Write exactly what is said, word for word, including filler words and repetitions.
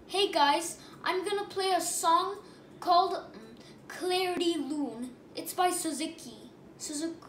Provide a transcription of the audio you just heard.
Hey guys, I'm gonna play a song called um, Clarity Lune. It's by Suzuki. Suzuki.